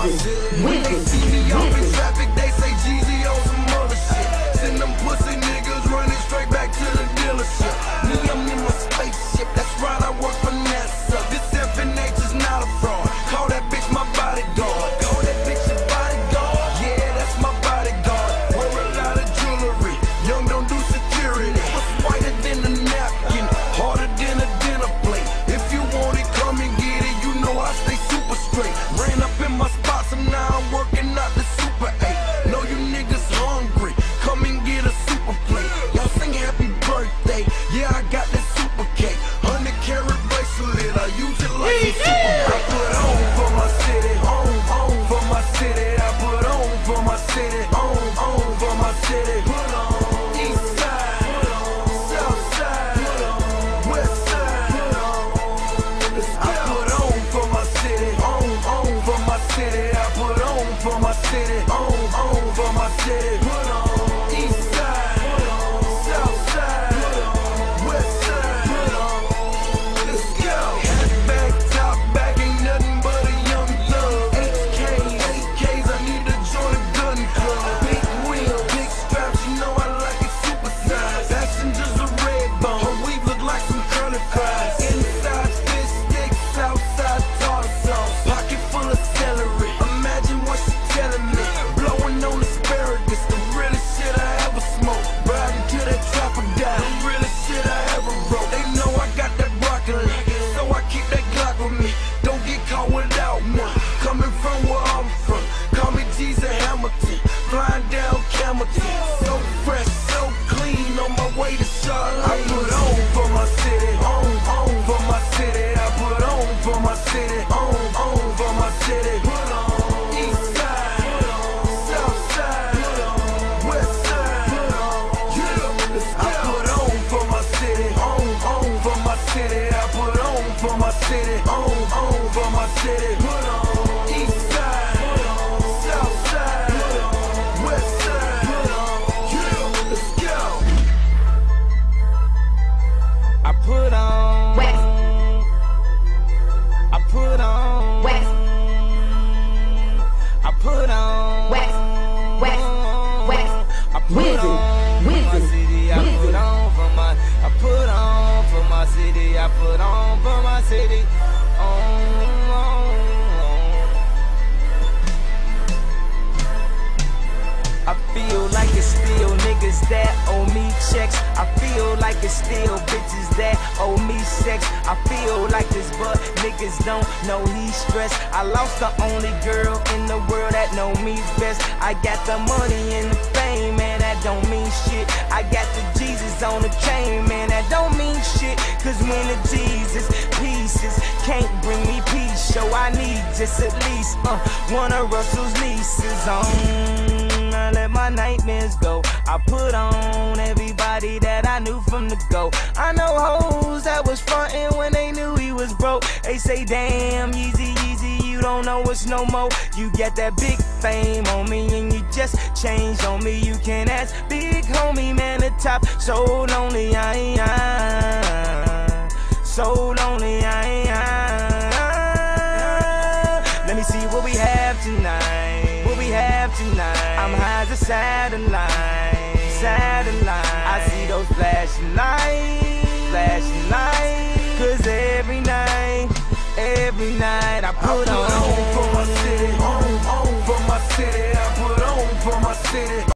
When they see me off in traffic, they say Jeezy on some other shit. Send them pussy niggas running straight back to the dealership. Me, I'm in my spaceship, that's right, I work for NASA. This FNH is not a fraud. Call that bitch my bodyguard. Call that bitch your bodyguard. Yeah, that's my bodyguard. Wear a lot of jewelry. Young don't do security. What's whiter than a napkin? Harder than a dinner plate. If you want it, come and get it. You know I stay super straight. Ran up in my spots and now I'm working out the Super 8. Know you niggas hungry. Come and get a super plate. Y'all sing happy birthday. Yeah, I got that super cake. 100 carat bracelet. I use it like a super. I put on for my city. On for my city. I put on for my city. On for my city. Put on. East side. Put on. South side. Put on. West side. Put on. I put on for my city. On for my city. I put on for my city. On for my city. Put on. East side. Put on. South side. Put on. West side. Put on. Let's go. Hatchback, top back, ain't nothing but a young thug. AKs, I need to join a gun club. Big wheel, big straps, you know I like it super size. Passengers are red bone, her weave look like some curly fries. Inside fish sticks, outside tartar sauce. Pocket full of celery, imagine what she telling me. Blowing on asparagus, the realest shit I ever smoked. Riding to that trapper guy, the realest shit I ever wrote. They know I got that broccoli, so I keep that Glock with me. Don't get caught without one. Coming from where I'm from, call me Jesus Hamilton. Flying down Camelton, so fresh, so clean, on my way to Charlotte. I put on for my city, on for my city. I put on for my city, on for my city. Put on. East side, put on. South side, put on. West side, put on. Yeah, I put on for my city, on for my city. I put on for my city, on for my city. Put on. East side, put on. South side, put on. West side, put on. Yeah, let's go. I put on West, I put on West, I put on West, West, West. I put Wizard, on for my wizard, city. I put wizard. on for my I put on for my city. I put on for my city. I feel like it's still niggas that owe me checks. I feel like it's still bitches that owe me sex. I feel like this, but niggas don't know he's stressed. I lost the only girl in the world that know me best. I got the money and the fame, man, that don't mean shit. I got the Jesus on the chain, man, that don't mean shit. Cause when the Jesus pieces can't bring me peace, so I need just at least one of Russell's nieces on. I let my nightmares go. I put on everybody that I knew from the go. I know hoes that was frontin' when they knew he was broke. They say, damn, Yeezy, you don't know us no more. You get that big fame on me and you just changed on me. You can ask big homie, man, the top. So lonely, so lonely, Let me see what we have tonight. What we have tonight. I'm high as a satellite. I see those flashing lights. Cause every night I put on for my city, on for my city. I put on for my city.